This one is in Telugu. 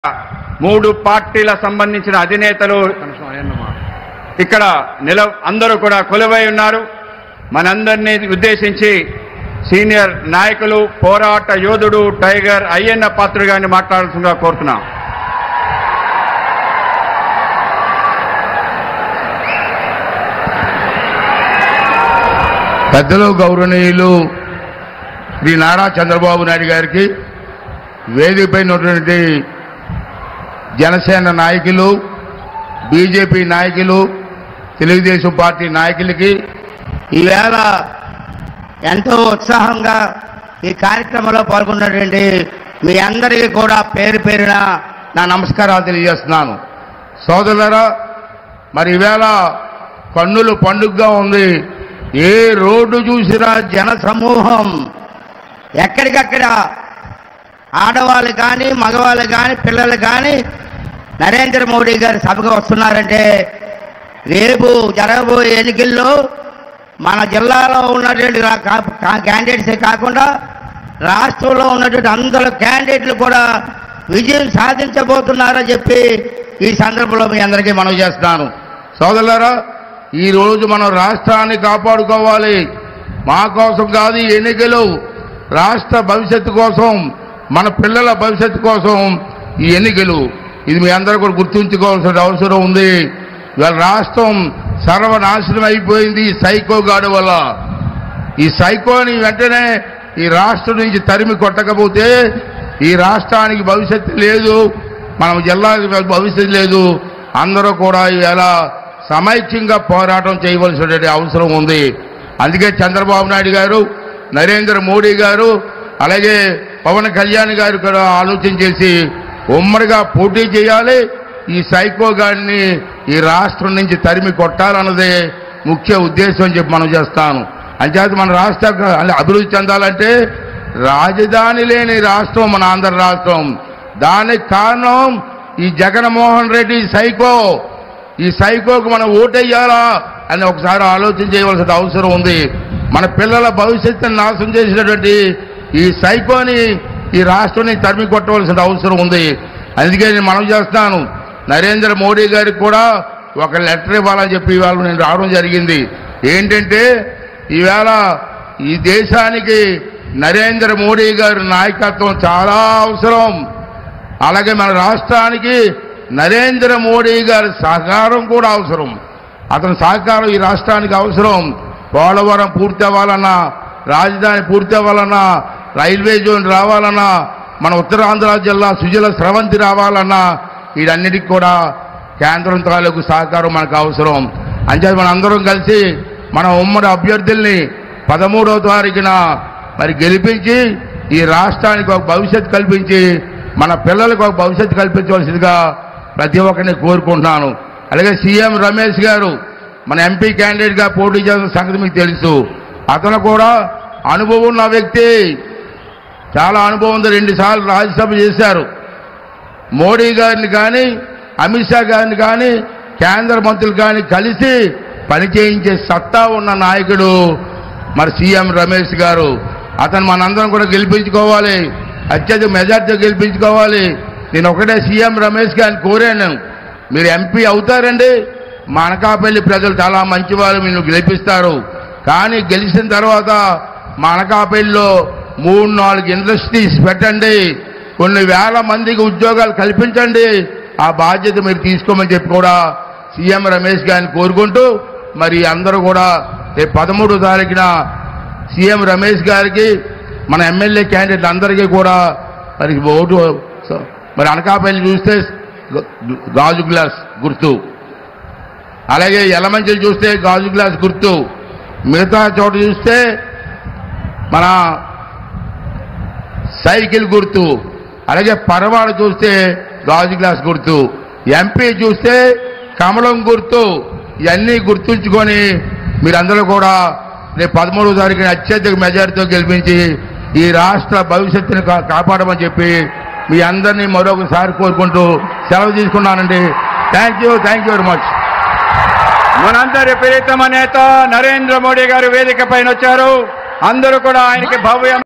మూడు పార్టీల సంబంధించిన అధినేతలు ఇక్కడ అందరూ కూడా కొలువై ఉన్నారు. మనందరినీ ఉద్దేశించి సీనియర్ నాయకులు పోరాట యోధుడు టైగర్ అయ్యన్న పాత్రుడు గారిని మాట్లాడాల్సిందిగా కోరుతున్నాం. పెద్దలు గౌరవనీయులు శ్రీ నారా చంద్రబాబు నాయుడు గారికి, వేదికపై ఉన్నటువంటి జనసేన నాయకులు, బీజేపీ నాయకులు, తెలుగుదేశం పార్టీ నాయకులకి ఈవేళ ఎంతో ఉత్సాహంగా ఈ కార్యక్రమంలో పాల్గొన్నటువంటి మీ అందరికీ కూడా పేరు పేరున నా నమస్కారాలు తెలియజేస్తున్నాను. సోదరులారా, మరి ఈవేళ కన్నుల పండుగగా ఉంది. ఏ రోడ్డు చూసినా జన సమూహం ఎక్కడికక్కడ ఆడవాళ్ళు కానీ మగవాళ్ళు కానీ పిల్లలు కానీ నరేంద్ర మోడీ గారి సభకు వస్తున్నారంటే రేపు జరగబోయే ఎన్నికల్లో మన జిల్లాలో ఉన్నటువంటి క్యాండిడేట్సే కాకుండా రాష్ట్రంలో ఉన్నటువంటి అందరూ క్యాండిడేట్లు కూడా విజయం సాధించబోతున్నారని చెప్పి ఈ సందర్భంలో మీ అందరికీ మనవి చేస్తున్నాను. సోదరులారా, ఈరోజు మనం రాష్ట్రాన్ని కాపాడుకోవాలి. మా కోసం కాదు ఈ ఎన్నికలు, రాష్ట్ర భవిష్యత్తు కోసం, మన పిల్లల భవిష్యత్తు కోసం ఈ ఎన్నికలు. ఇది మీ అందరూ కూడా గుర్తుంచుకోవాల్సిన అవసరం ఉంది. ఇవాళ రాష్ట్రం సర్వనాశనం అయిపోయింది ఈ సైకో గాడి వల్ల. ఈ సైకోని వెంటనే ఈ రాష్ట్రం నుంచి తరిమి కొట్టకపోతే ఈ రాష్ట్రానికి భవిష్యత్తు లేదు, మన జిల్లాకి భవిష్యత్తు లేదు. అందరూ కూడా ఈవేళ సమైక్యంగా పోరాటం చేయవలసినటువంటి అవసరం ఉంది. అందుకే చంద్రబాబు నాయుడు గారు, నరేంద్ర మోడీ గారు, అలాగే పవన్ కళ్యాణ్ గారు కూడా ఆలోచన చేసి ఉమ్మడిగా పోటీ చేయాలి. ఈ సైకో గాడిని ఈ రాష్ట్రం నుంచి తరిమి కొట్టాలన్నదే ముఖ్య ఉద్దేశం అని చెప్పి మనం చేస్తాను. అంచేత మన రాష్ట్ర అభివృద్ధి చెందాలంటే రాజధాని లేని రాష్ట్రం మన ఆంధ్ర రాష్ట్రం. దానికి కారణం ఈ జగన్మోహన్ రెడ్డి సైకో. ఈ సైకోకు మనం ఓటేయాలా అని ఒకసారి ఆలోచన చేయవలసిన అవసరం ఉంది. మన పిల్లల భవిష్యత్తుని నాశనం చేసినటువంటి ఈ సైకోని ఈ రాష్ట్రాన్ని తరిమి కొట్టవలసిన అవసరం ఉంది. అందుకే నేను మనం చేస్తాను, నరేంద్ర మోడీ గారికి కూడా ఒక లెటర్ ఇవ్వాలని చెప్పి ఇవాళ నేను రావడం జరిగింది. ఏంటంటే ఈవేళ ఈ దేశానికి నరేంద్ర మోడీ గారి నాయకత్వం చాలా అవసరం. అలాగే మన రాష్ట్రానికి నరేంద్ర మోడీ గారి సహకారం కూడా అవసరం. అతని సహకారం ఈ రాష్ట్రానికి అవసరం. పోలవరం పూర్తి అవ్వాలన్నా, రాజధాని పూర్తి అవ్వాలన్నా, రైల్వే జోన్ రావాలన్నా, మన ఉత్తరాంధ్ర జిల్లా సుజల స్రవంతి రావాలన్నా వీటన్నిటికి కూడా కేంద్రం తాలూకు సహకారం మనకు అవసరం. అంచేత మన అందరం కలిసి మన ఉమ్మడి అభ్యర్థుల్ని 13వ తారీఖున మరి గెలిపించి ఈ రాష్ట్రానికి ఒక భవిష్యత్తు కల్పించి మన పిల్లలకు ఒక భవిష్యత్తు కల్పించవలసిందిగా ప్రతి ఒక్కరిని కోరుకుంటున్నాను. అలాగే సీఎం రమేష్ గారు మన ఎంపీ క్యాండిడేట్గా పోటీ చేసిన సంగతి మీకు తెలుసు. అతను కూడా అనుభవం ఉన్న వ్యక్తి, చాలా అనుభవం ఉంది. 2 సార్లు రాజ్యసభ చేశారు. మోడీ గారిని కానీ అమిత్ షా గారిని కానీ కేంద్ర మంత్రులు కానీ కలిసి పనిచేయించే సత్తా ఉన్న నాయకుడు మరి సీఎం రమేష్ గారు. అతను మనందరం కూడా గెలిపించుకోవాలి, అత్యధిక మెజార్టీ గెలిపించుకోవాలి. నేను ఒకటే సీఎం రమేష్ గారిని కోరాను, మీరు ఎంపీ అవుతారండి, మా అనకాపల్లి ప్రజలు చాలా మంచివారు, మీరు గెలిపిస్తారు. కానీ గెలిచిన తర్వాత మా అనకాపల్లిలో 3-4 ఇండస్ట్రీస్ పెట్టండి, కొన్ని వేల మందికి ఉద్యోగాలు కల్పించండి, ఆ బాధ్యత మీరు తీసుకోమని చెప్పి కూడా సీఎం రమేష్ గారిని కోరుకుంటూ మరి అందరూ కూడా రేపు 13వ తారీఖున సీఎం రమేష్ గారికి మన ఎమ్మెల్యే క్యాండిడేట్ అందరికీ కూడా మరి ఓటు, మరి అనకాపల్లి చూస్తే గాజు గ్లాస్ గుర్తు, అలాగే యలమంచిలు చూస్తే గాజు గ్లాస్ గుర్తు, మిగతా చోట చూస్తే మన సైకిల్ గుర్తు, అలాగే పరవాడ చూస్తే గాజు గ్లాస్ గుర్తు, ఎంపీ చూస్తే కమలం గుర్తు. ఇవన్నీ గుర్తుంచుకొని మీరందరూ కూడా రేపు 13వ తారీఖున అత్యధిక మెజారిటీతో గెలిపించి ఈ రాష్ట్ర భవిష్యత్తుని కాపాడమని చెప్పి మీ అందరినీ మరొకసారి కోరుకుంటూ సెలవు తీసుకున్నానండి. Thank you very much. మనందరి ప్రియతమ నేత నరేంద్ర మోడీ గారు వేదిక పైన వచ్చారు. అందరూ కూడా ఆయనకి భవ్య